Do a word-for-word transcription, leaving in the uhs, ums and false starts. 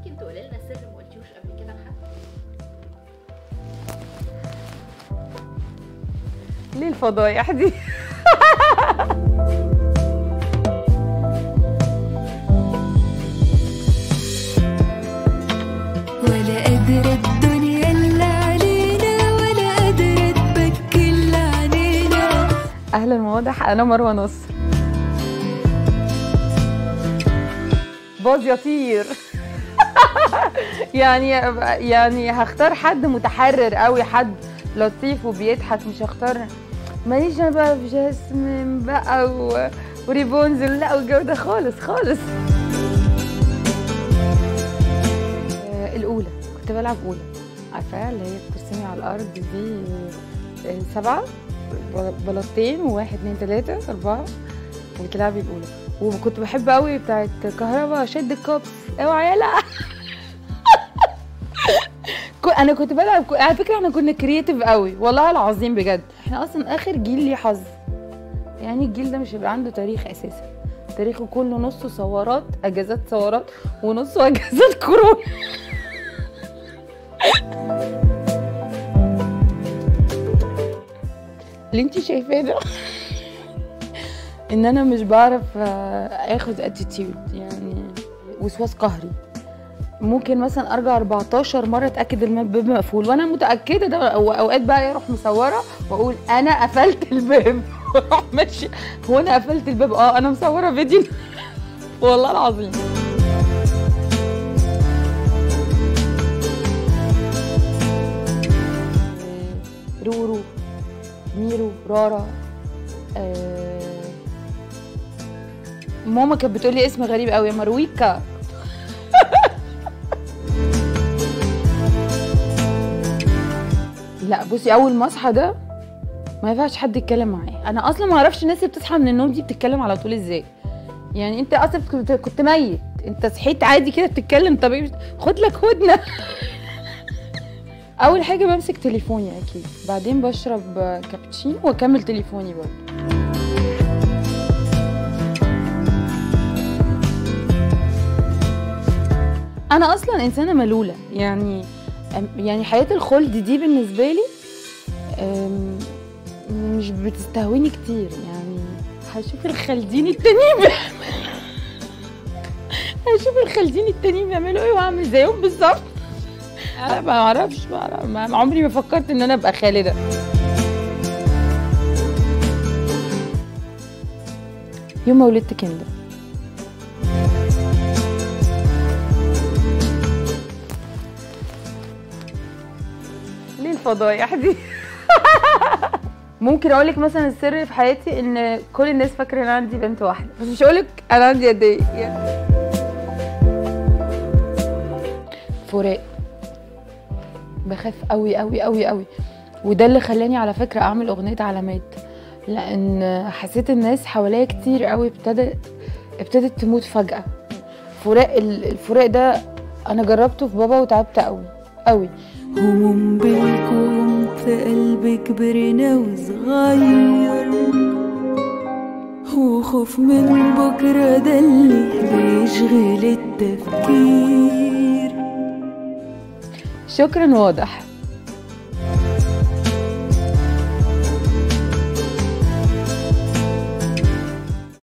ممكن تقولي لنا سر ما قلتيهوش قبل كده لحد؟ ليه الفضايح دي؟ ولا قادرة الدنيا اللي علينا ولا قادرة تبكي اللي علينا. اهلا واضح، انا مروه نصر. باظ يطير. يعني يعني هختار حد متحرر قوي، حد لطيف وبيضحك، مش هختار ماليش انا بقى في جاسمين بقى و... وريبونز لا والجو ده خالص خالص. آه الاولى كنت بلعب اولى، عارفاها اللي هي بترسمي على الارض دي، آه سبعه بلاطين وواحد اتنين تلاته اربعه وتلعبي الاولى. وكنت بحب قوي بتاعت كهربا شد الكوبس اوعى يلا. انا كنت بلعب، على فكره احنا كنا كرييتيف قوي والله العظيم بجد. احنا اصلا اخر جيل ليه حظ، يعني الجيل ده مش هيبقى عنده تاريخ اساسا، تاريخه كله نصه ثورات، اجازات ثورات ونصه اجازات كورونا. اللي انتي شايفاه ده ان انا مش بعرف اخد اتيتيود، يعني وسواس قهري. ممكن مثلا ارجع اربعتاشر مره اتاكد ان الباب مقفول وانا متاكده ده، اوقات بقى اروح مصوره واقول انا قفلت الباب واروح ماشي. هو انا قفلت الباب؟ اه انا مصوره فيديو. والله العظيم. رورو، ميرو، رارا. آه ماما كانت بتقول لي اسم غريب قوي، مرويكا. لا بصي، اول ما اصحى ده ما ينفعش حد يتكلم معايا. انا اصلا ما اعرفش الناس اللي بتصحى من النوم دي بتتكلم على طول ازاي. يعني انت اصلا كنت كنت ميت، انت صحيت عادي كده بتتكلم طبيعي، خد لك هدنه. اول حاجه بمسك تليفوني اكيد، بعدين بشرب كابتشينو واكمل تليفوني برضه. انا اصلا انسانه ملوله، يعني يعني حياه الخلد دي بالنسبه لي مش بتستهويني كتير. يعني هشوف الخالدين التانيين هشوف الخالدين التانيين بيعملوا ايه واعمل زيهم بالظبط. انا ما اعرفش، ما عمري ما فكرت ان انا ابقى خالده. يوم ما ولدت كندا، ليه الفضايح دي؟ ممكن اقول لك مثلا السر في حياتي ان كل الناس فاكره ان انا عندي بنت واحده، بس مش هقول لك انا عندي قد ايه. يعني فراق، بخاف قوي قوي قوي قوي، وده اللي خلاني على فكره اعمل اغنيه علامات، لان حسيت الناس حواليا كتير قوي ابتدت ابتدت تموت فجاه. فراق، الفراق ده انا جربته في بابا وتعبت قوي قوي. هموم بالكون في قلبي كبرنا وصغير، وخوف من بكرة ده اللي بيشغل التفكير. شكرا واضح.